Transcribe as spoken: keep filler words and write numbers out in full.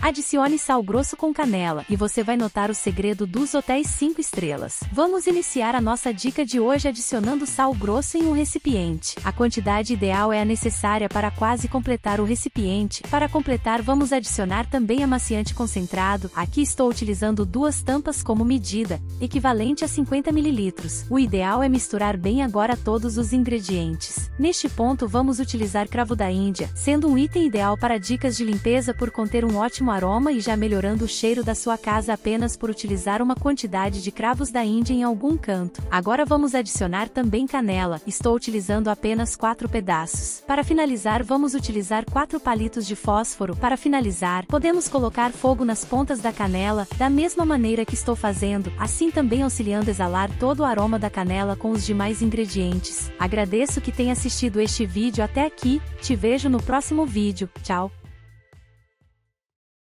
Adicione sal grosso com canela e você vai notar o segredo dos hotéis cinco estrelas. Vamos iniciar a nossa dica de hoje adicionando sal grosso em um recipiente. A quantidade ideal é a necessária para quase completar o recipiente. Para completar, vamos adicionar também amaciante concentrado. Aqui estou utilizando duas tampas como medida, equivalente a cinquenta mililitros. O ideal é misturar bem agora todos os ingredientes. Neste ponto vamos utilizar cravo da Índia, sendo um item ideal para dicas de limpeza por conter um ótimo aroma e já melhorando o cheiro da sua casa apenas por utilizar uma quantidade de cravos da Índia em algum canto. Agora vamos adicionar também canela, estou utilizando apenas quatro pedaços. Para finalizar vamos utilizar quatro palitos de fósforo. Para finalizar, podemos colocar fogo nas pontas da canela, da mesma maneira que estou fazendo, assim também auxiliando a exalar todo o aroma da canela com os demais ingredientes. Agradeço que tenha assistido este vídeo até aqui, te vejo no próximo vídeo, tchau!